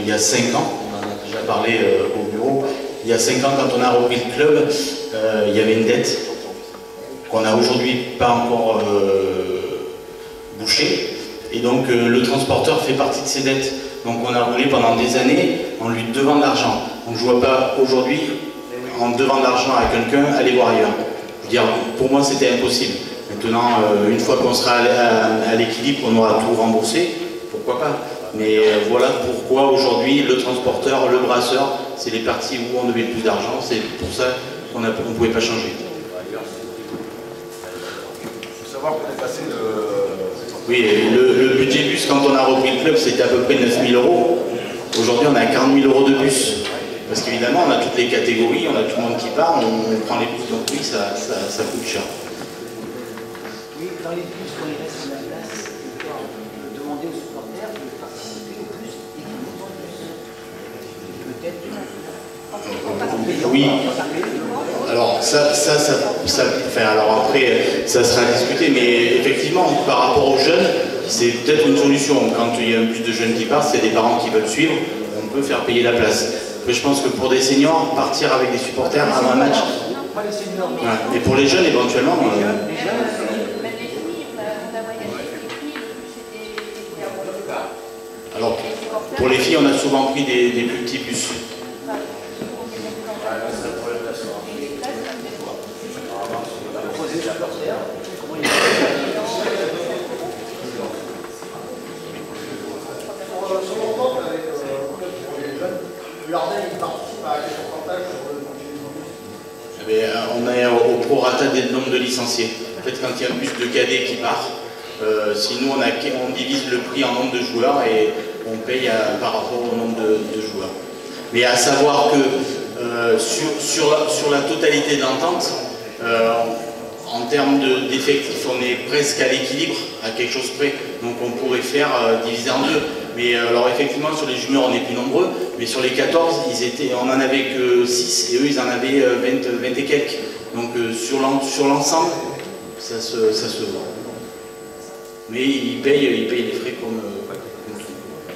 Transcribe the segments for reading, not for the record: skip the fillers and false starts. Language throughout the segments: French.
il y a 5 ans, on en a déjà parlé au bureau, il y a 5 ans quand on a repris le club, il y avait une dette qu'on n'a aujourd'hui pas encore bouchée. Et donc le transporteur fait partie de ces dettes. Donc on a roulé pendant des années en lui devant de l'argent. Donc je ne vois pas aujourd'hui, en devant de l'argent à quelqu'un, aller voir ailleurs. Je veux dire, pour moi c'était impossible. Maintenant, une fois qu'on sera à l'équilibre, on aura tout remboursé, pourquoi pas. Mais voilà pourquoi aujourd'hui le transporteur, le brasseur, c'est les parties où on devait plus d'argent. C'est pour ça qu'on ne pouvait pas changer. Il faut savoir qu'on est passé de... Oui, le budget bus, quand on a repris le club, c'était à peu près 9 000 €. Aujourd'hui, on a 40 000 € de bus. Parce qu'évidemment, on a toutes les catégories, on a tout le monde qui part, on prend les bus, donc oui, ça coûte cher. Oui, dans les bus, quand il reste sur la place, demander aux supporters de participer au bus et qu'ils montent en bus. Peut-être. Oui. Alors alors après, ça sera discuté, mais effectivement, par rapport aux jeunes, c'est peut-être une solution. Quand il y a un bus de jeunes qui partent, c'est des parents qui veulent suivre, on peut faire payer la place. Après, je pense que pour des seniors, partir avec des supporters avant un match. Non, pas les seniors. Ouais. Et pour les jeunes, éventuellement. Alors, pour les filles, on a souvent pris des plus petits bus. On est au prorata des nombres de licenciés. En fait, quand il y a un bus de cadets qui part, si nous on divise le prix en nombre de joueurs et on paye par rapport au nombre de joueurs. Mais à savoir que sur la totalité d'entente, en termes d'effectifs, on est presque à l'équilibre, à quelque chose près. Donc on pourrait faire diviser en deux. Mais alors effectivement, sur les juniors, on est plus nombreux, mais sur les 14, on en avait que 6 et eux, ils en avaient 20 et quelques. Donc sur l'ensemble, ça se voit. Mais ils payent les frais comme tout.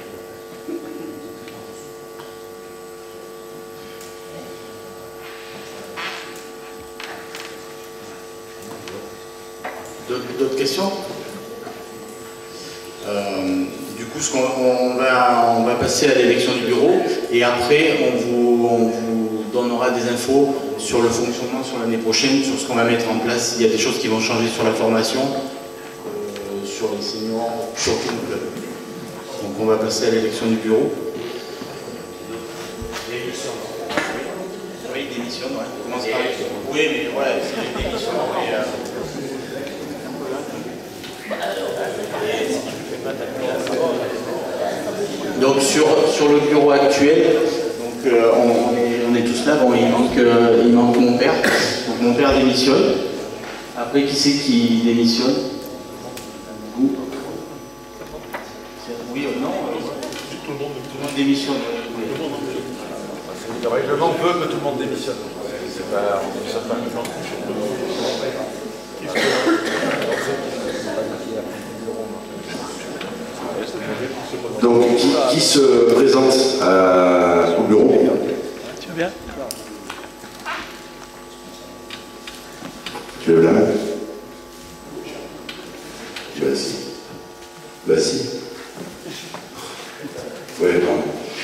D'autres questions? Du coup, on va passer à l'élection du bureau et après, on vous donnera des infos sur le fonctionnement sur l'année prochaine, sur ce qu'on va mettre en place. Il y a des choses qui vont changer sur la formation, sur les seniors, sur tout le club. Donc, on va passer à l'élection du bureau. Démission. Oui, démission, ouais. On commence par les... Oui, mais voilà, c'est les démissions. Donc sur le bureau actuel, donc, on est tous là, bon, il manque mon père, donc mon père démissionne. Après, qui c'est qui démissionne? Vous? Oui ou non? Tout le monde démissionne. Le règlement veut que tout le monde démissionne. C'est pas... On démissionne pas. Donc, qui se présente au bureau? Tu veux bien? Tu lèves la main? Vas-y. Vas-y. Oui, pardon.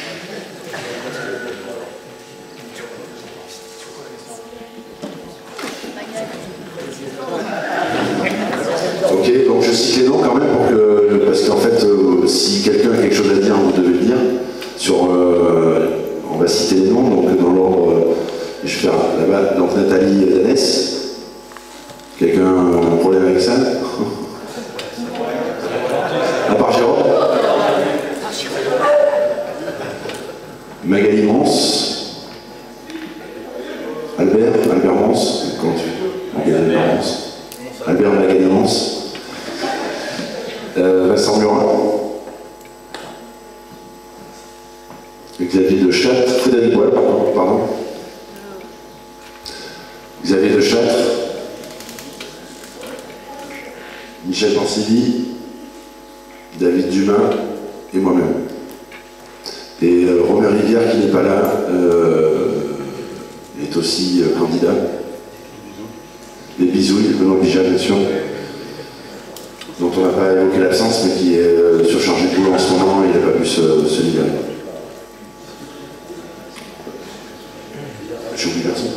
Ok, donc je cite les noms quand même parce qu'en fait, si quelqu'un a quelque chose à dire, vous devez le dire. On va citer les noms, donc dans l'ordre, je vais faire là-bas, donc Nathalie Danès. Quelqu'un a un problème avec ça? À part Jérôme? Magali Mance. Albert Mance. Comment tu... Magali Mance. Albert Magali Mance. Vincent Murat. Xavier de Châtre. Frédéric Bois, pardon. Xavier de Châtre. Michel Pansili. David Dumas et moi-même. Et Romain Rivière, qui n'est pas là, est aussi candidat. Les Bisouilles, Benoît Bijat, bien sûr, dont on n'a pas évoqué l'absence, mais qui est surchargé de boulot en ce moment et il n'a pas pu se libérer. J'oublie personne.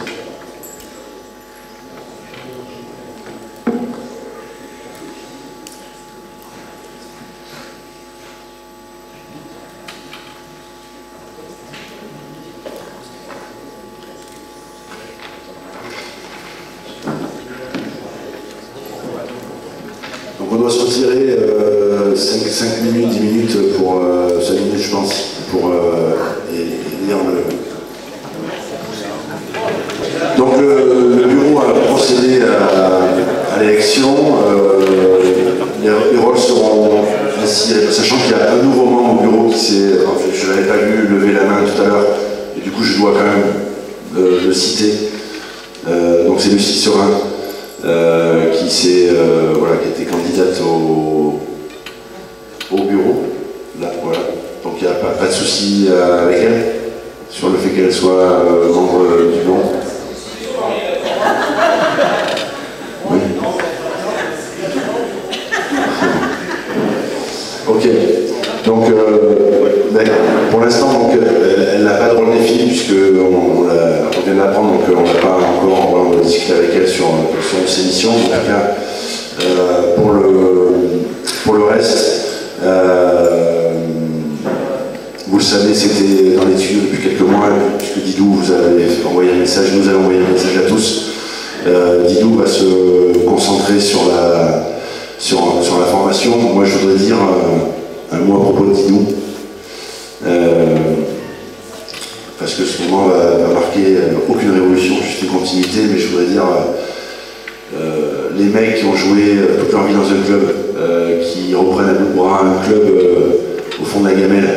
Donc on doit se retirer 5 minutes, 10 minutes pour 5 minutes je pense, pour lire le... Donc le bureau a procédé à l'élection, les rôles seront ainsi, sachant qu'il y a un nouveau membre au bureau qui s'est, je ne l'avais pas vu lever la main tout à l'heure, et du coup je dois quand même le citer, donc c'est Lucie Serin. Voilà, qui était candidate au bureau. Là, voilà. Donc il n'y a pas de souci avec elle sur le fait qu'elle soit membre du bureau. Oui. Ok. Donc, pour l'instant, elle n'a pas de rôle défini puisque on vient de l'apprendre, donc on n'a pas encore, on va discuter avec elle sur ses missions. En tout cas, pour le reste, vous le savez, c'était dans les tuyaux depuis quelques mois, puisque Didou vous avez envoyé un message, nous allons envoyer un message à tous. Didou va se concentrer sur la formation. Moi, je voudrais dire un mot à propos de Didou. Parce que ce moment va marquer aucune révolution, juste une continuité, mais je voudrais dire les mecs qui ont joué toute leur vie dans un club, qui reprennent à bout de bras un club au fond de la gamelle,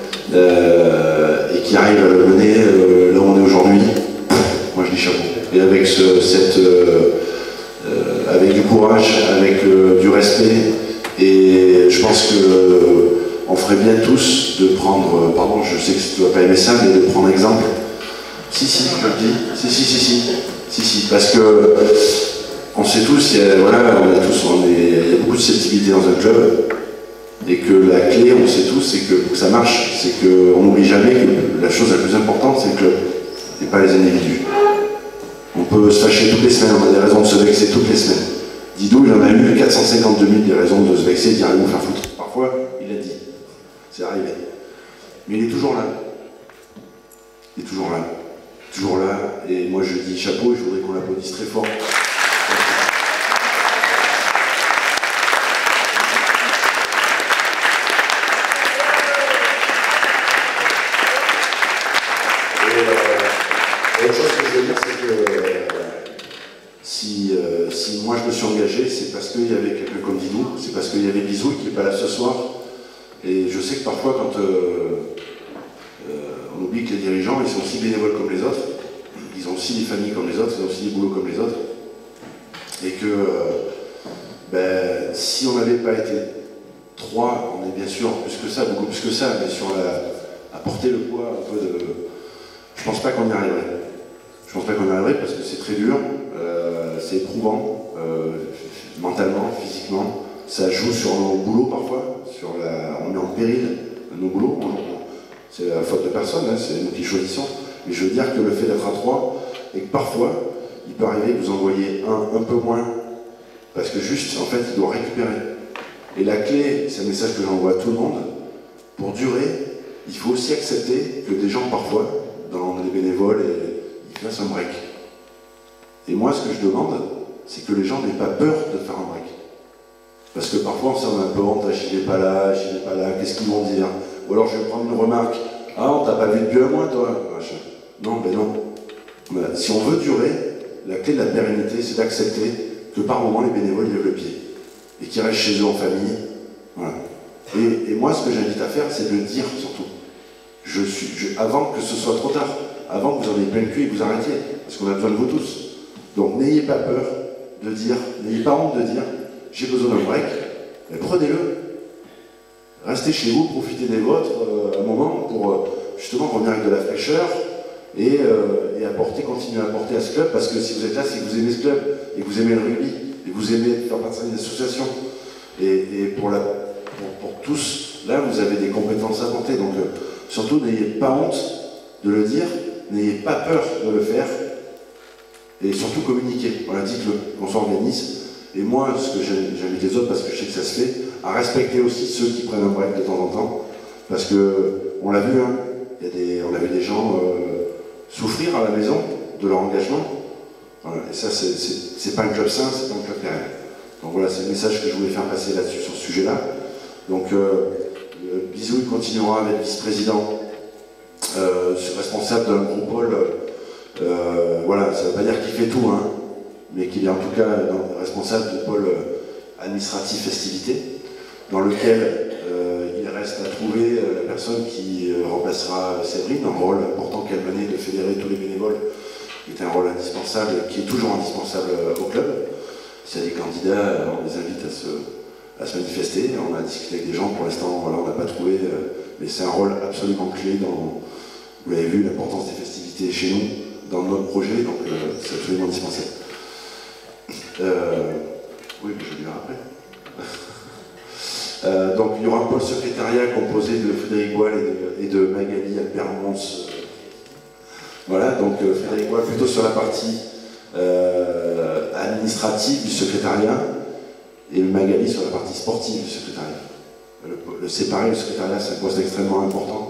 et qui arrivent à le mener là où on est aujourd'hui, moi je dis chapeau. Et avec avec du courage, avec du respect, et je pense que on ferait bien tous de prendre, pardon, je sais que tu ne vas pas aimer ça, mais de prendre exemple. Si, je le dis. Si, parce que on sait tous, il y a beaucoup de susceptibilité dans un club, et que la clé, on sait tous, c'est que ça marche, c'est qu'on n'oublie jamais que la chose la plus importante, c'est le club, et pas les individus. On peut se fâcher toutes les semaines, on a des raisons de se vexer toutes les semaines. Didou, il en a eu 452 000 des raisons de se vexer, de dire allez vous faire foutre. Parfois, il a dit. C'est arrivé. Mais il est toujours là. Il est toujours là. Toujours là. Et moi, je dis chapeau et je voudrais qu'on l'applaudisse très fort. Et autre chose que je veux dire, c'est que si moi je me suis engagé, c'est parce qu'il y avait quelqu'un comme Didou, c'est parce qu'il y avait Bisou qui n'est pas là ce soir. Et je sais que parfois, quand on oublie que les dirigeants, ils sont aussi bénévoles comme les autres, ils ont aussi des familles comme les autres, ils ont aussi des boulots comme les autres. Et que si on n'avait pas été 3, on est bien sûr plus que ça, beaucoup plus que ça, mais sur à porter le poids un peu de... Je pense pas qu'on y arriverait. Je pense pas qu'on y arriverait parce que c'est très dur, c'est éprouvant, mentalement, physiquement. Ça joue sur nos boulots parfois, on met en péril nos boulots. C'est la faute de personne, hein, c'est nous qui choisissons. Mais je veux dire que le fait d'être à 3, et que parfois, il peut arriver que vous envoyez un peu moins, parce que juste, en fait, il doit récupérer. Et la clé, c'est un message que j'envoie à tout le monde, pour durer, il faut aussi accepter que des gens, parfois, dans les bénévoles, ils fassent un break. Et moi, ce que je demande, c'est que les gens n'aient pas peur de faire un break. Parce que parfois, on a un peu honte, j'y vais pas là, qu'est-ce qu'ils vont dire? Ou alors, je vais prendre une remarque, ah, on t'a pas vu depuis un mois, toi? Non, ben non. Si on veut durer, la clé de la pérennité, c'est d'accepter que par moment, les bénévoles lèvent le pied. Et qu'ils restent chez eux en famille. Voilà. Et moi, ce que j'invite à faire, c'est de le dire, surtout. Avant que ce soit trop tard, avant que vous en ayez plein le cul et que vous arrêtiez, parce qu'on a besoin de vous tous. Donc n'ayez pas peur de dire, n'ayez pas honte de dire, j'ai besoin d'un break, mais prenez-le. Restez chez vous, profitez des vôtres un moment pour justement revenir avec de la fraîcheur et continuer à apporter à ce club, parce que si vous êtes là, c'est que vous aimez ce club, et que vous aimez le rugby, et que vous aimez faire partie d'une association. Et pour tous, là, vous avez des compétences à apporter. Donc, surtout, n'ayez pas honte de le dire, n'ayez pas peur de le faire, et surtout communiquer. Voilà, dites-le, qu'on s'organise. Et moi, ce que j'invite les autres, parce que je sais que ça se fait, à respecter aussi ceux qui prennent un break de temps en temps, parce que on l'a vu, hein, on a vu des gens souffrir à la maison de leur engagement. Voilà, et ça, c'est pas un club sain, c'est pas un club pérenne. Donc voilà, c'est le message que je voulais faire passer là-dessus, sur ce sujet-là. Donc, Bisou, il continuera à être vice-président, responsable d'un gros pôle. Voilà, ça ne veut pas dire qu'il fait tout, hein, mais qu'il est en tout cas responsable du pôle administratif festivité, dans lequel il reste à trouver la personne qui remplacera Séverine, un rôle important qu'elle menait de fédérer tous les bénévoles, qui est un rôle indispensable, qui est toujours indispensable au club. S'il y a des candidats, on les invite à se manifester. On a discuté avec des gens, pour l'instant, voilà, on n'a pas trouvé, mais c'est un rôle absolument clé dans, vous l'avez vu, l'importance des festivités chez nous, dans notre projet, donc c'est absolument indispensable. Oui, mais je le dirai après. Donc il y aura un pôle secrétariat composé de Frédéric Boal et de Magali Albert-Mons. Voilà, donc Frédéric Boal plutôt sur la partie administrative du secrétariat et Magali sur la partie sportive du secrétariat. Le séparer, le secrétariat, c'est un poste extrêmement important.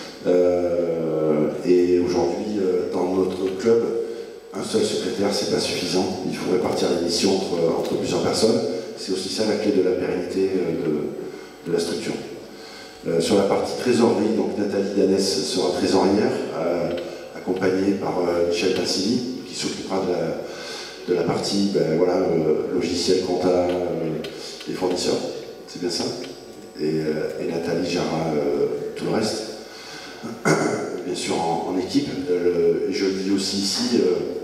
Et aujourd'hui, dans notre club, un seul secrétaire, c'est pas suffisant. Il faut répartir les missions entre plusieurs personnes. C'est aussi ça la clé de la pérennité de la structure. Sur la partie trésorerie, donc Nathalie Danès sera trésorière, accompagnée par Michel Tassini, qui s'occupera de la partie voilà, logiciel, compta, des fournisseurs. C'est bien ça. Et Nathalie gérera tout le reste. Bien sûr en équipe. Et je le dis aussi ici,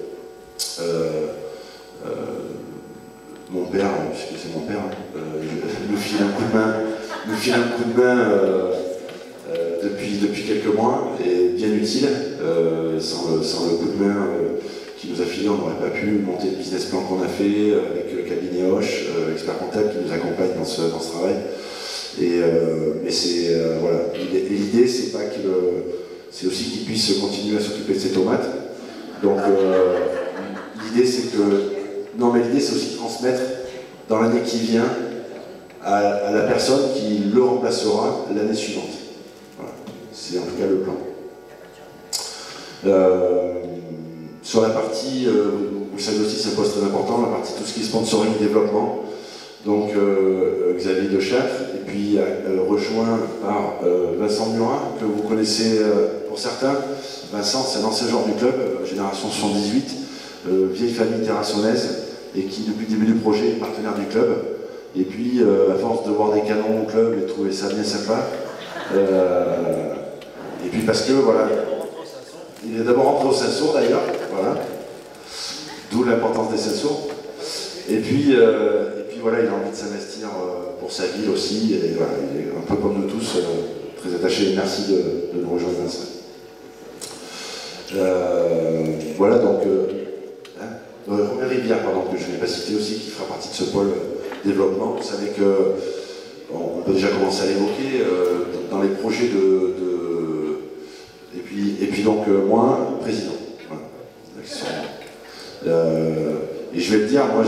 mon père, puisque c'est mon père, nous file un coup de main depuis quelques mois, et bien utile. Sans le coup de main qui nous a filé, on n'aurait pas pu monter le business plan qu'on a fait avec le cabinet Hoche, expert comptable qui nous accompagne dans ce travail. Mais c'est voilà. L'idée, c'est pas c'est aussi qu'il puisse continuer à s'occuper de ses tomates. Donc l'idée, c'est que l'idée, c'est aussi de transmettre dans l'année qui vient à la personne qui le remplacera l'année suivante. Voilà. C'est en tout cas le plan. Sur la partie, vous savez aussi, c'est un poste très important, la partie tout ce qui est sponsoring développement. Donc Xavier Dechâtre, et puis rejoint par Vincent Murat, que vous connaissez pour certains. Vincent, c'est un ancien joueur du club, génération 78, vieille famille terrassonnaise, et qui depuis le début du projet est partenaire du club. Et puis, à force de voir des canons au club et de trouver ça bien sympa, et puis parce que, voilà, il est d'abord rentré au Saint-Sour d'ailleurs, voilà, d'où l'importance des Saint-Sour. Et puis voilà, il a envie de s'investir pour sa ville aussi, et voilà, il est un peu comme nous tous, très attaché. Merci de nous rejoindre, Vincent. Voilà, donc, Romain Rivière, pardon, que je n'ai pas cité aussi, qui fera partie de ce pôle développement. Vous savez on peut déjà commencer à l'évoquer dans les projets et puis donc moi, président. Voilà. Et je vais le dire, moi,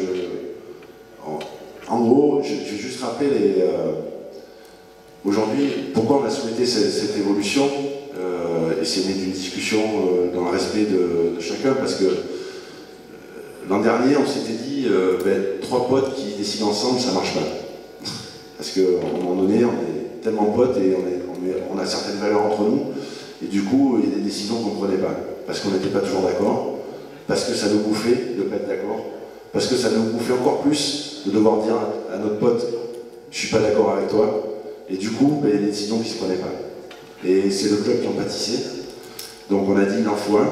en gros, je vais juste rappeler aujourd'hui pourquoi on a souhaité cette évolution, et c'est né d'une discussion dans le respect de chacun, parce que l'an dernier, on s'était dit, 3 potes qui décident ensemble, ça marche pas. Parce qu'à un moment donné, on est tellement potes et on a certaines valeurs entre nous, et du coup, il y a des décisions qu'on ne prenait pas, parce qu'on n'était pas toujours d'accord, parce que ça nous bouffait de ne pas être d'accord, parce que ça nous bouffait encore plus de devoir dire à notre pote, je suis pas d'accord avec toi, et du coup, il y a des décisions qui ne se prenaient pas. Et c'est le club qui en pâtissait. Donc on a dit, il en faut un.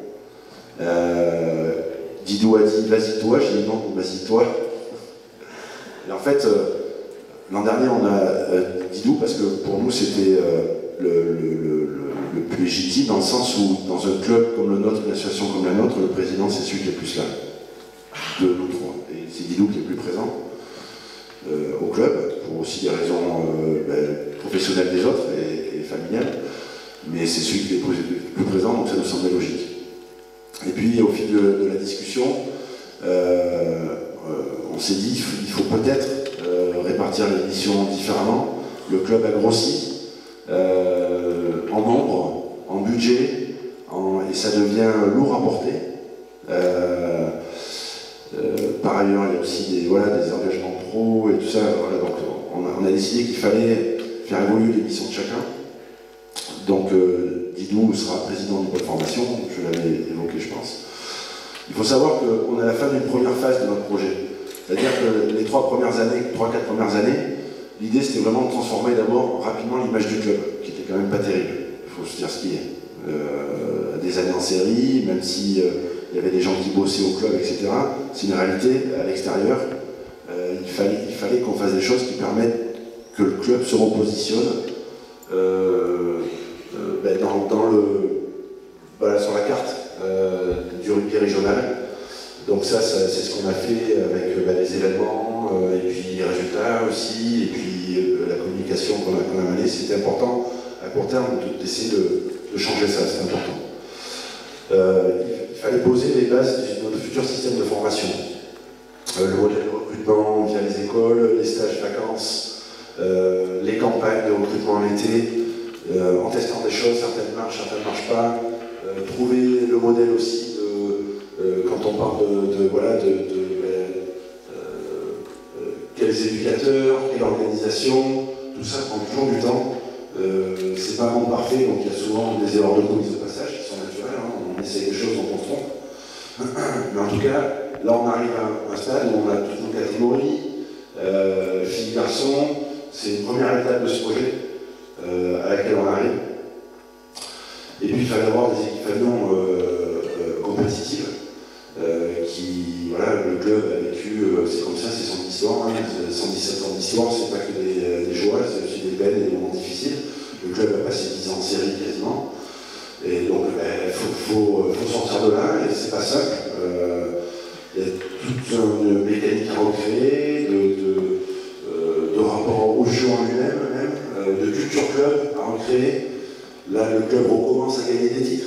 Didou a dit, vas-y toi, j'ai dit non, vas-y toi. Et en fait, l'an dernier, on a Didou, parce que pour nous, c'était le le plus légitime, dans le sens où, dans un club comme le nôtre, une association comme la nôtre, le président, c'est celui qui est le plus là, de nous trois. Et c'est Didou qui est le plus présent au club, pour aussi des raisons professionnelles des autres et familiales. Mais c'est celui qui est le plus présent, donc ça nous semblait logique. Et puis, au fil de la discussion, on s'est dit qu'il faut peut-être répartir les missions différemment. Le club a grossi en nombre, en budget, et ça devient lourd à porter. Par ailleurs, il y a aussi des engagements pro et tout ça. Voilà, donc on a décidé qu'il fallait faire évoluer les missions de chacun. Donc Didou sera président du pôle formation, je l'avais évoqué je pense. Il faut savoir qu'on est à la fin d'une première phase de notre projet. C'est-à-dire que les 3-4 premières années, l'idée c'était vraiment de transformer d'abord rapidement l'image du club, qui était quand même pas terrible, il faut se dire ce qui est. Des années en série, même si il y avait des gens qui bossaient au club, etc. C'est une réalité à l'extérieur. Il fallait qu'on fasse des choses qui permettent que le club se repositionne sur la carte du rugby régional. Donc ça c'est ce qu'on a fait avec les événements, et puis les résultats aussi, et puis la communication qu'on a menée. C'était important à court terme d'essayer de changer ça, c'est important. Il fallait poser les bases de notre futur système de formation. Le modèle de recrutement via les écoles, les stages vacances, les campagnes de recrutement en été, en testant des choses, certaines marchent pas, trouver le modèle aussi quand on parle quels éducateurs, quelle organisation, tout ça prend toujours du temps. C'est pas un monde parfait, donc il y a souvent des erreurs de police de passage qui sont naturelles, hein. On essaie des choses, on se trompe. Mais en tout cas, là on arrive à un stade où on a toutes nos catégories, filles, garçons, c'est une première étape de ce projet à laquelle on arrive. Et puis il fallait avoir des équipements compétitives le club a vécu, c'est comme ça, c'est son histoire, hein, 117 ans d'histoire, c'est pas que des joies, c'est aussi des peines et des moments difficiles. Le club a passé 10 ans en série quasiment, et donc il faut sortir de là, et c'est pas simple. Il y a toute une mécanique à recréer, de rapport au jeu en lui-même, de culture club à recréer. Là, le club recommence à gagner des titres.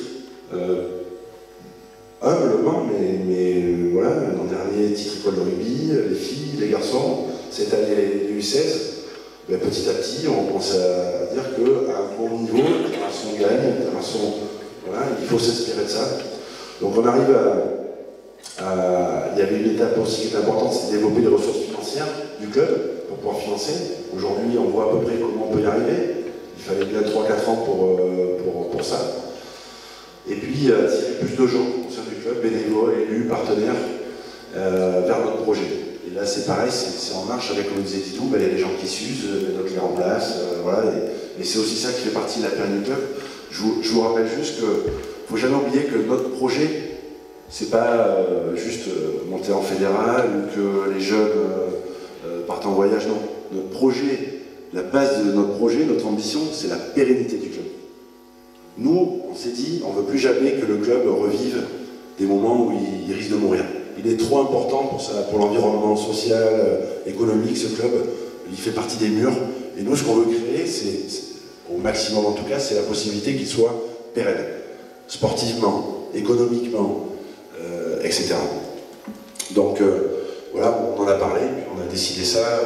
Humblement, mais voilà, l'an dernier, titre école de rugby, les filles, les garçons, cette année les U16, ben, petit à petit, on commence à dire qu'à un bon niveau, les garçons gagnent, les garçons, voilà, il faut s'inspirer de ça. Donc on arrive il y avait une étape aussi qui est importante, c'est de développer les ressources financières du club pour pouvoir financer. Aujourd'hui, on voit à peu près comment on peut y arriver. Il fallait bien 3-4 ans pour ça. Et puis, attirer plus de gens au sein du club, bénévoles, élus, partenaires, vers notre projet. Et là, c'est pareil, c'est en marche avec, comme disait Didou, il y a des gens qui s'usent, d'autres les remplacent, voilà. Et c'est aussi ça qui fait partie de la période du club. Je vous rappelle juste qu'il ne faut jamais oublier que notre projet, c'est pas juste monter en fédéral ou que les jeunes partent en voyage, non. Notre projet, la base de notre projet, notre ambition, c'est la pérennité du club. Nous, on s'est dit, on ne veut plus jamais que le club revive des moments où il risque de mourir. Il est trop important pour l'environnement social, économique, ce club. Il fait partie des murs. Et nous, ce qu'on veut créer, au maximum en tout cas, c'est la possibilité qu'il soit pérenne. Sportivement, économiquement, etc. Donc, voilà, on en a parlé, puis on a décidé ça.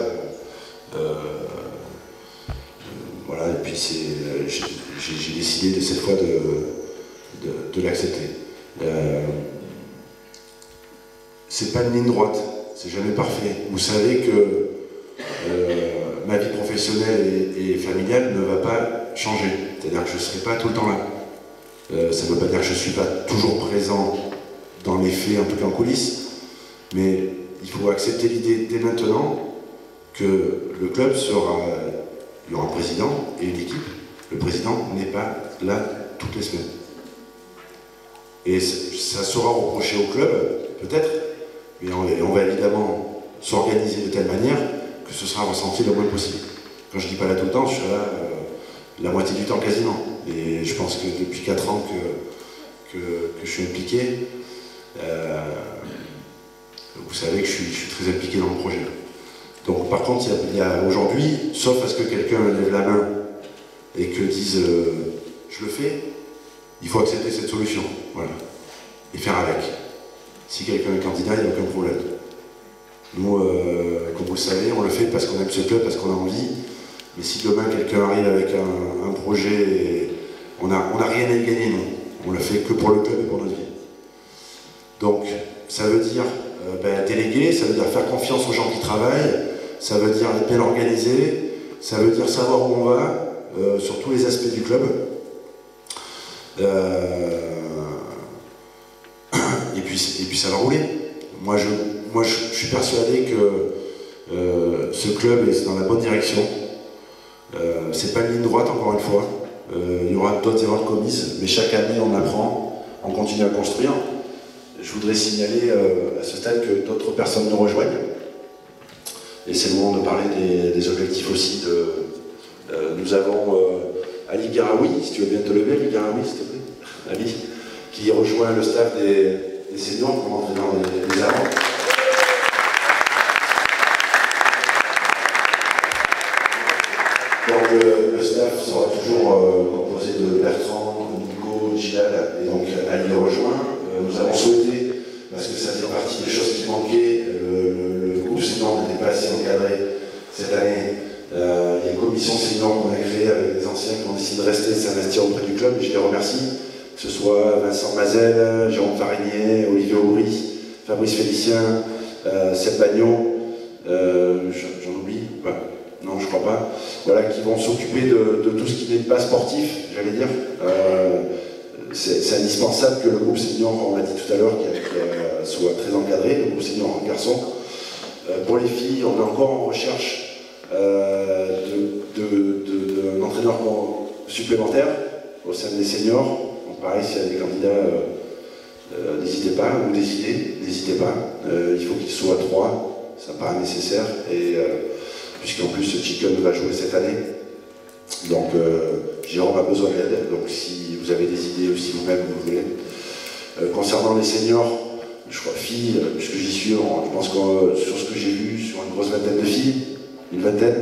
Voilà, et puis j'ai décidé cette fois de l'accepter. C'est pas une ligne droite, c'est jamais parfait. Vous savez que ma vie professionnelle et familiale ne va pas changer. C'est-à-dire que je ne serai pas tout le temps là. Ça ne veut pas dire que je ne suis pas toujours présent dans les faits, en tout cas en coulisses, mais il faut accepter l'idée dès maintenant que le club sera... Il y aura un président et une équipe. Le président n'est pas là toutes les semaines. Et ça sera reproché au club, peut-être, mais on va évidemment s'organiser de telle manière que ce sera ressenti le moins possible. Quand je ne dis pas là tout le temps, je serai là la moitié du temps quasiment. et je pense que depuis 4 ans que je suis impliqué, vous savez que je suis très impliqué dans le projet. Donc par contre, il y a aujourd'hui, sauf à ce que quelqu'un lève la main et que dise je le fais, il faut accepter cette solution, voilà, et faire avec. Si quelqu'un est candidat, il n'y a aucun problème. Nous, comme vous le savez, on le fait parce qu'on aime ce club, parce qu'on a envie, mais si demain quelqu'un arrive avec un projet, et on n'a rien à y gagner, non. On le fait que pour le club et pour notre vie. Donc, ça veut dire déléguer, ça veut dire faire confiance aux gens qui travaillent, ça veut dire être bien organisé, ça veut dire savoir où on va, sur tous les aspects du club. Et puis ça va rouler. Moi je suis persuadé que ce club est dans la bonne direction. C'est pas une ligne droite, encore une fois. Il y aura d'autres erreurs commises, mais chaque année on apprend, on continue à construire. Je voudrais signaler à ce stade que d'autres personnes nous rejoignent. Et c'est le moment de parler des objectifs aussi. Nous avons Ali Garaoui, si tu veux bien te lever, Ali Garaoui, s'il te plaît. Ali, qui rejoint le staff des seniors comme entraîneur des avants. Donc le staff sera toujours composé de Bertrand, Nico, Gilal et donc Ali les rejoint. Nous avons souhaité, parce que ça fait partie des choses qui manquaient, le groupe senior n'était pas assez encadré cette année. Il y a une commission senior qu'on a créée avec des anciens qui ont décidé de rester et de s'investir auprès du club, et je les remercie. Que ce soit Vincent Mazel, Jérôme Farigné, Olivier Aubry, Fabrice Félicien, Seb Bagnon, j'en oublie, non je crois pas, voilà, qui vont s'occuper de tout ce qui n'est pas sportif, j'allais dire. C'est indispensable que le groupe senior, on l'a dit tout à l'heure, soit très encadré, le groupe senior en garçon. Pour les filles, on est encore en recherche d'un entraîneur supplémentaire au sein des seniors. Donc pareil, s'il y a des candidats, n'hésitez pas, ou des idées, n'hésitez pas. Il faut qu'ils soient 3, ça paraît nécessaire, et puisqu'en plus Chicken va jouer cette année. Donc Jérôme a besoin d'aide, donc si vous avez des idées ou si vous-même vous voulez. Concernant les seniors, je crois filles, puisque j'y suis, je pense que sur ce que j'ai vu, sur une grosse vingtaine de filles, une vingtaine.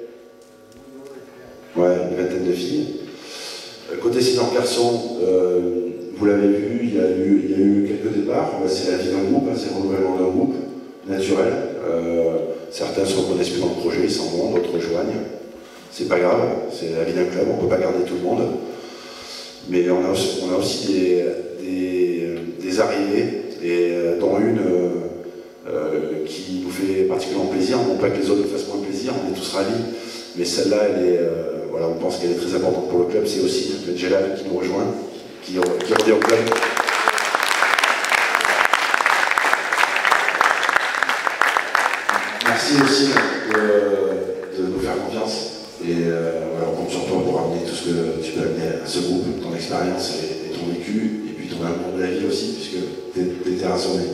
Ouais, une vingtaine de filles. Côté senior garçon, vous l'avez vu, il y a eu quelques départs. C'est la vie d'un groupe, c'est le renouvellement d'un groupe naturel. Certains se reconnaissent plus dans le projet, ils s'en vont, d'autres rejoignent. C'est pas grave, c'est la vie d'un club, on ne peut pas garder tout le monde. Mais on a aussi des arrivées, et dont une qui nous fait particulièrement plaisir. Non pas que les autres nous fassent moins plaisir, on est tous ravis. Mais celle-là, voilà, on pense qu'elle est très importante pour le club. C'est aussi Jelal qui nous rejoint, qui revient au club. Merci aussi de nous faire confiance. Et voilà, on compte sur toi pour amener tout ce que tu peux amener à ce groupe, ton expérience et ton vécu, et puis ton amour de la vie aussi, puisque tu es terrassonné.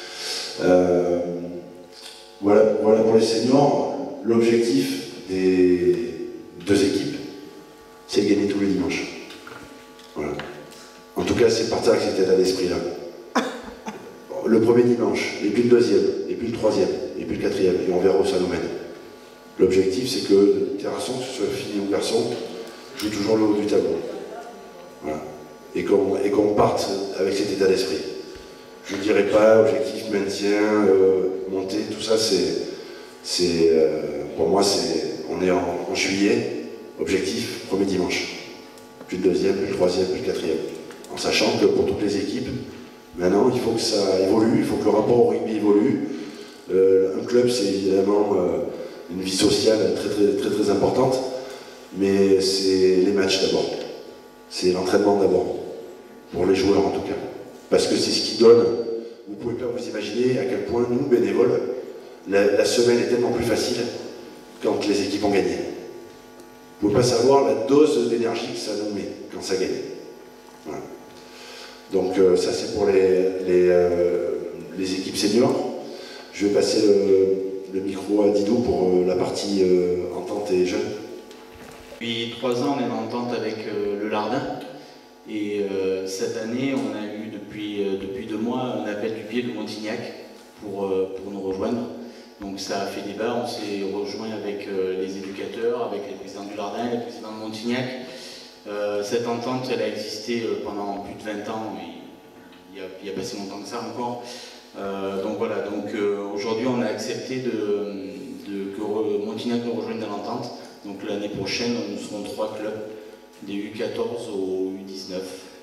Voilà pour les seniors. L'objectif des 2 équipes, c'est de gagner tous les dimanches. Voilà. En tout cas, c'est partir avec cet état d'esprit-là. Le premier dimanche, et puis le deuxième, et puis le troisième, et puis le quatrième, et on verra où ça nous mène. L'objectif, c'est que le terrasson, que ce soit fille ou garçon, joue toujours le haut du tableau. Voilà. Et qu'on parte avec cet état d'esprit. Je ne dirais pas objectif, maintien, montée, tout ça, pour moi, on est en juillet, objectif, premier dimanche. Puis le deuxième, puis le troisième, puis le quatrième. En sachant que pour toutes les équipes, maintenant, il faut que ça évolue, il faut que le rapport au rugby évolue. Un club, c'est évidemment une vie sociale très, très, très, très importante, mais c'est les matchs d'abord. C'est l'entraînement d'abord, pour les joueurs en tout cas. Parce que c'est ce qui donne, vous ne pouvez pas vous imaginer à quel point nous, bénévoles, la semaine est tellement plus facile quand les équipes ont gagné. Vous ne pouvez pas savoir la dose d'énergie que ça nous met quand ça gagne. Voilà. Donc ça c'est pour les équipes seniors. Je vais passer le micro à Didou pour la partie entente et jeunes. Depuis 3 ans, on est en entente avec le Lardin. Et cette année, on a eu depuis 2 mois un appel du pied de Montignac pour nous rejoindre. Donc ça a fait débat, on s'est rejoint avec les éducateurs, avec les présidents du Lardin, les présidents de Montignac. Cette entente, elle a existé pendant plus de 20 ans, mais il n'y a pas si longtemps que ça encore. Donc voilà, aujourd'hui on a accepté que Montignac nous rejoigne dans l'entente. Donc l'année prochaine, nous serons 3 clubs, des U14 au U19.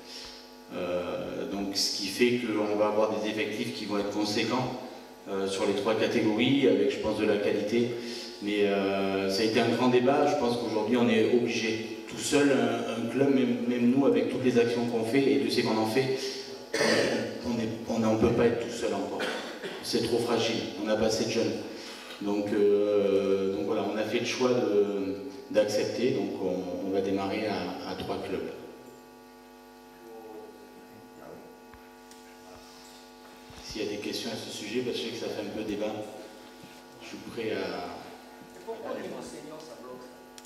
Donc ce qui fait qu'on va avoir des effectifs qui vont être conséquents sur les 3 catégories, avec je pense de la qualité. Mais ça a été un grand débat, je pense qu'aujourd'hui on est obligé. Tout seul, un club, même nous, avec toutes les actions qu'on fait, et Dieu sait qu'on en fait, on ne peut pas être tout seul encore. C'est trop fragile, on n'a pas assez de jeunes. Donc voilà, on a fait le choix d'accepter, donc on va démarrer à 3 clubs. S'il y a des questions à ce sujet, parce que je sais que ça fait un peu débat, je suis prêt à... Pourquoi au niveau senior ça bloque?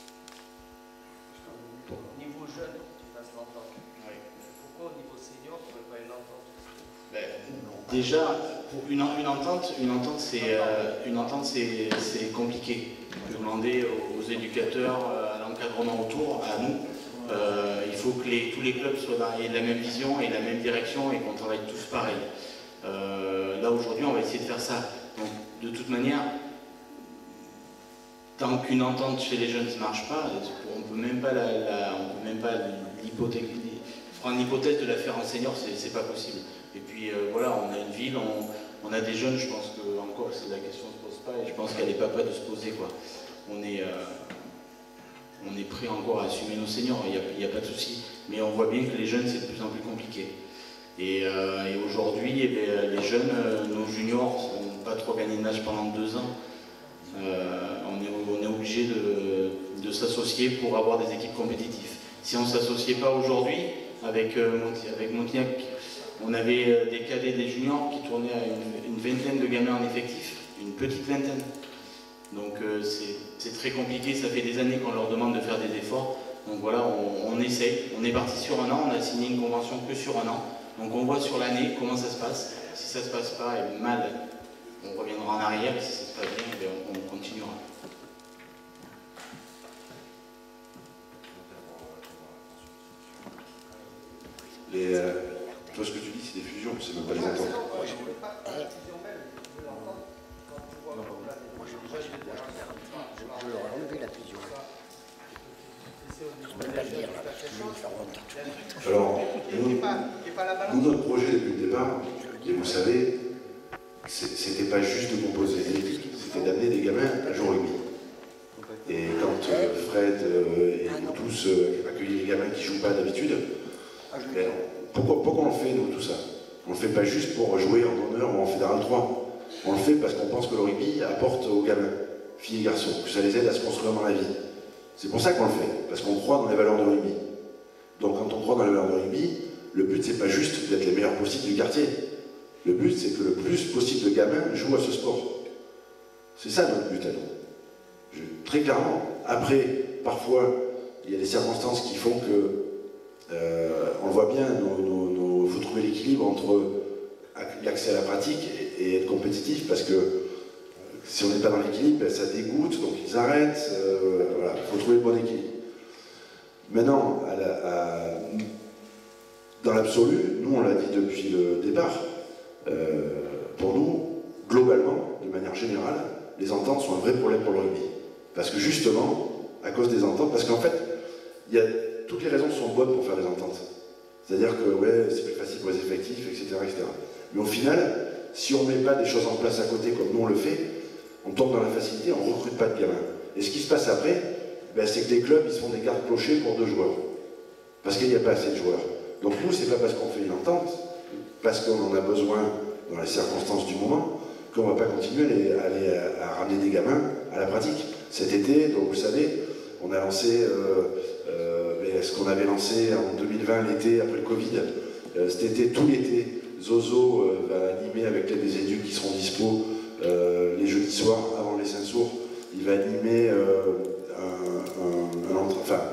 Au niveau jeune, tu passes l'entente. Oui. Pourquoi au niveau senior, tu ne pouvez pas une entente? Déjà, pour une entente, c'est compliqué. De demander aux éducateurs, à l'encadrement autour, à nous, il faut que tous les clubs aient la même vision et la même direction et qu'on travaille tous pareil. Là aujourd'hui, on va essayer de faire ça. Donc, de toute manière, tant qu'une entente chez les jeunes ne marche pas, on ne peut même pas prendre l'hypothèse de la faire en senior, c'est pas possible. Et puis voilà, on a une ville, on a des jeunes, je pense que encore la question ne se pose pas et je pense qu'elle n'est pas prête de se poser, quoi. On est prêt encore à assumer nos seniors, il n'y a pas de souci. Mais on voit bien que les jeunes, c'est de plus en plus compliqué. Et aujourd'hui, les jeunes, nos juniors, n'ont pas trop gagné de match pendant 2 ans. On est obligé de s'associer pour avoir des équipes compétitives. Si on ne s'associait pas aujourd'hui, avec Montignac, on avait des cadets, des juniors qui tournaient à une vingtaine de gamins en effectif, une petite vingtaine. Donc c'est très compliqué, ça fait des années qu'on leur demande de faire des efforts. Donc voilà, on essaye, on est parti sur 1 an, on a signé une convention que sur 1 an. Donc on voit sur l'année comment ça se passe. Si ça ne se passe pas mal, on reviendra en arrière, si ça se passe bien, on continuera. Toi, ce que tu dis, c'est des fusions, c'est même pas les ententes. Je leur ai enlevé la fusion. Je ne peux pas le dire, là. Alors, nous, notre projet depuis le départ, et vous savez, c'était pas juste de composer des équipes, c'était d'amener des gamins à jouer au rugby. Et quand Fred et nous tous accueillent les gamins qui ne jouent pas d'habitude, pourquoi on le fait, nous, tout ça? On ne le fait pas juste pour jouer en honneur ou en Fédéral 3. On le fait parce qu'on pense que le rugby apporte aux gamins, filles et garçons, que ça les aide à se construire dans la vie. C'est pour ça qu'on le fait, parce qu'on croit dans les valeurs de rugby. Donc quand on croit dans les valeurs de rugby, le but c'est pas juste d'être les meilleurs possibles du quartier. Le but c'est que le plus possible de gamins jouent à ce sport. C'est ça notre but à nous. Très clairement. Après, parfois, il y a des circonstances qui font que on le voit bien, il faut trouver l'équilibre entre l'accès à la pratique et être compétitif, parce que si on n'est pas dans l'équilibre, ça dégoûte, donc ils arrêtent. Voilà, il faut trouver le bon équilibre. Maintenant, dans l'absolu, nous on l'a dit depuis le départ, pour nous, globalement, de manière générale, les ententes sont un vrai problème pour le rugby. Parce que justement, à cause des ententes, parce qu'en fait, toutes les raisons sont bonnes pour faire des ententes. C'est-à-dire que ouais, c'est plus facile pour les effectifs, etc., etc. Mais au final, si on ne met pas des choses en place à côté comme nous on le fait, on tombe dans la facilité, on ne recrute pas de gamins. Et ce qui se passe après, c'est que les clubs ils se font des cartes clochées pour 2 joueurs. Parce qu'il n'y a pas assez de joueurs. Donc nous, c'est pas parce qu'on fait une entente, parce qu'on en a besoin dans les circonstances du moment, qu'on ne va pas continuer à ramener des gamins à la pratique. Cet été, donc vous savez, on a lancé ce qu'on avait lancé en 2020, l'été, après le Covid. Cet été, tout l'été, Zozo va animer avec des éducs qui seront dispo les jeudis soirs avant les Saint-Sourds. Il va animer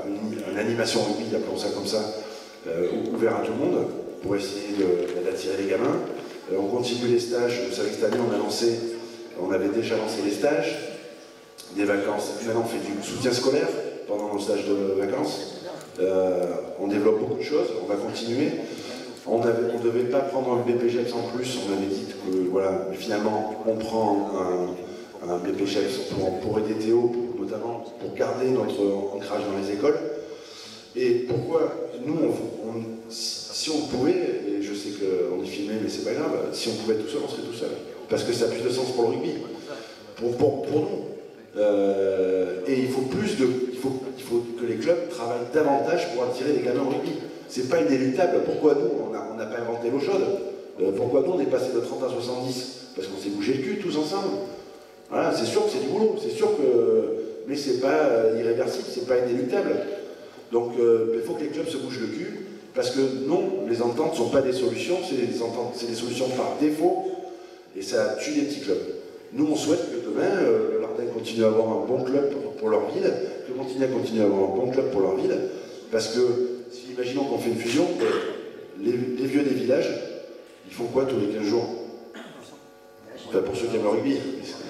une animation rugby, appelons ça comme ça, ouvert à tout le monde, pour essayer d'attirer les gamins. On continue les stages. Vous savez que cette année, on avait déjà lancé les stages, des vacances. Maintenant, on fait du soutien scolaire pendant nos stages de vacances. On développe beaucoup de choses, on va continuer. On ne devait pas prendre un BPGEPS en plus, on avait dit que voilà, finalement, on prend un BPGEPS pour aider Théo, notamment pour garder notre ancrage dans les écoles. Et pourquoi nous, si on pouvait, et je sais qu'on est filmé, mais c'est pas grave, si on pouvait être tout seul, on serait tout seul. Parce que ça a plus de sens pour le rugby, pour nous. Et il faut que les clubs travaillent davantage pour attirer les gamins au rugby. C'est pas inéluctable. Pourquoi nous, on n'a pas inventé l'eau chaude? Pourquoi nous, on est passé de 30 à 70? Parce qu'on s'est bougé le cul tous ensemble. Voilà, c'est sûr que c'est du boulot, c'est sûr que... Mais c'est pas irréversible, c'est pas inéluctable. Donc il faut que les clubs se bougent le cul, parce que non, les ententes ne sont pas des solutions, c'est des solutions par défaut, et ça tue les petits clubs. Nous, on souhaite que demain, le Lardin continue à avoir un bon club pour leur ville, que Montignac continue à avoir un bon club pour leur ville, parce que, si imaginons qu'on fait une fusion, les vieux des villages, ils font quoi tous les 15 jours? Enfin, pour ceux qui aiment le rugby.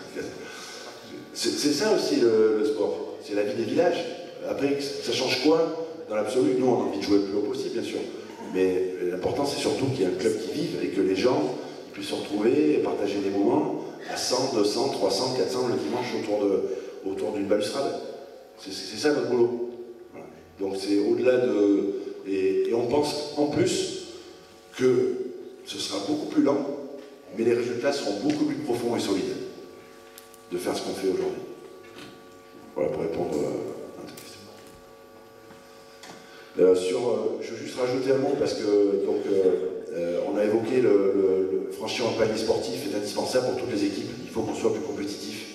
C'est ça aussi le sport, c'est la vie des villages. Après, ça change quoi? Dans l'absolu, nous, on a envie de jouer le plus haut possible, bien sûr. Mais l'important, c'est surtout qu'il y ait un club qui vive et que les gens puissent se retrouver et partager des moments à 100, 200, 300, 400 le dimanche autour d'une balustrade. C'est ça notre boulot. Voilà. Donc c'est au-delà de... Et on pense en plus que ce sera beaucoup plus lent, mais les résultats seront beaucoup plus profonds et solides de faire ce qu'on fait aujourd'hui. Voilà pour répondre à ta question. Je veux juste rajouter un mot parce que on a évoqué franchir un palier sportif est indispensable pour toutes les équipes. Il faut qu'on soit plus compétitif.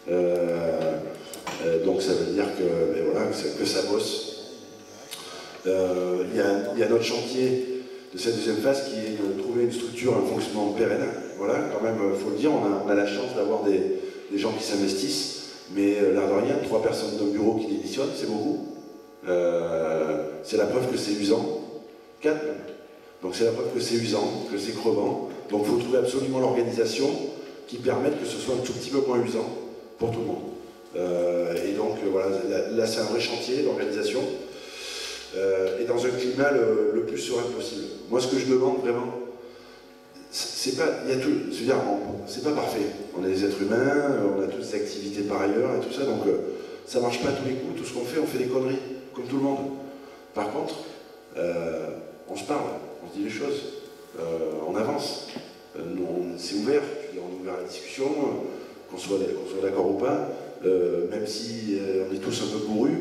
Donc ça veut dire que ça bosse. Il y a notre chantier de cette deuxième phase qui est de trouver une structure, un fonctionnement pérenne. Voilà, quand même, il faut le dire, on a la chance d'avoir des gens qui s'investissent, mais l'air de rien, 3 personnes d'un bureau qui démissionnent, c'est beaucoup. C'est la preuve que c'est usant. 4 même. Donc c'est la preuve que c'est usant, que c'est crevant. Donc il faut trouver absolument l'organisation qui permette que ce soit un tout petit peu moins usant pour tout le monde. Et donc voilà, là c'est un vrai chantier, l'organisation. Et dans un climat le plus serein possible. Moi ce que je demande vraiment, c'est pas, il y a tout, je veux dire, c'est pas parfait. On est des êtres humains, on a toutes des activités par ailleurs et tout ça, donc ça marche pas à tous les coups. Tout ce qu'on fait des conneries, comme tout le monde. Par contre, on se parle, on se dit les choses, on avance. C'est ouvert, on est ouvert à la discussion, qu'on soit d'accord ou pas, même si on est tous un peu bourrus,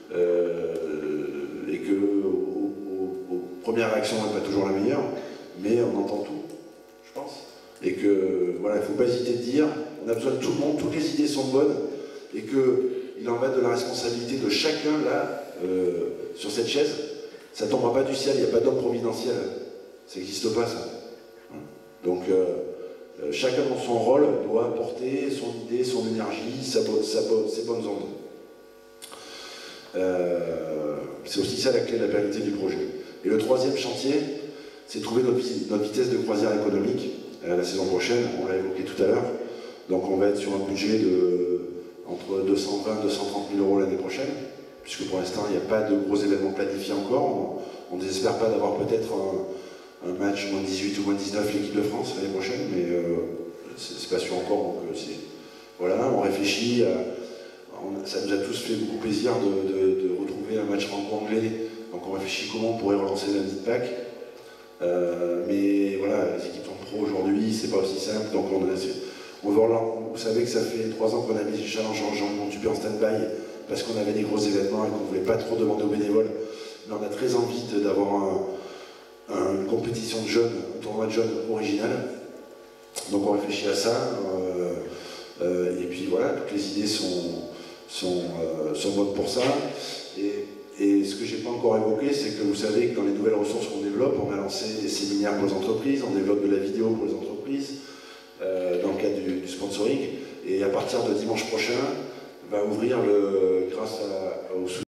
et que aux premières réactions n'est pas toujours la meilleure, mais on entend tout, je pense. Et que voilà, il ne faut pas hésiter de dire, on a besoin de tout le monde, toutes les idées sont bonnes, et qu'il en va de la responsabilité de chacun là, sur cette chaise. Ça ne tombera pas du ciel, il n'y a pas d'homme providentiel. Ça n'existe pas, ça. Donc, chacun dans son rôle doit apporter son idée, son énergie, ses bonnes ondes. C'est aussi ça la clé de la pérennité du projet. Et le troisième chantier, c'est trouver notre vitesse de croisière économique la saison prochaine, on l'a évoqué tout à l'heure. Donc on va être sur un budget entre 220 et 230 000 euros l'année prochaine, puisque pour l'instant il n'y a pas de gros événements planifiés encore. On ne désespère pas d'avoir peut-être un match moins 18 ou moins 19 l'équipe de France l'année prochaine, mais c'est pas sûr encore. Donc voilà, on réfléchit ça nous a tous fait beaucoup plaisir de retrouver un match franco-anglais, donc on réfléchit comment on pourrait relancer lundi de Pâques. Mais voilà, les équipes en pro aujourd'hui, c'est pas aussi simple, donc on veut vous savez que ça fait 3 ans qu'on a mis le challenge en Jean-Montupé en stand-by, parce qu'on avait des gros événements et qu'on ne voulait pas trop demander aux bénévoles, mais on a très envie d'avoir une compétition de jeunes, un tournoi de jeunes original, donc on réfléchit à ça, et puis voilà, toutes les idées sont bonnes pour ça. Et ce que je n'ai pas encore évoqué, c'est que vous savez que dans les nouvelles ressources qu'on développe, on a lancé des séminaires pour les entreprises, on développe de la vidéo pour les entreprises, dans le cadre du sponsoring. Et à partir de dimanche prochain, va ouvrir, grâce au soutien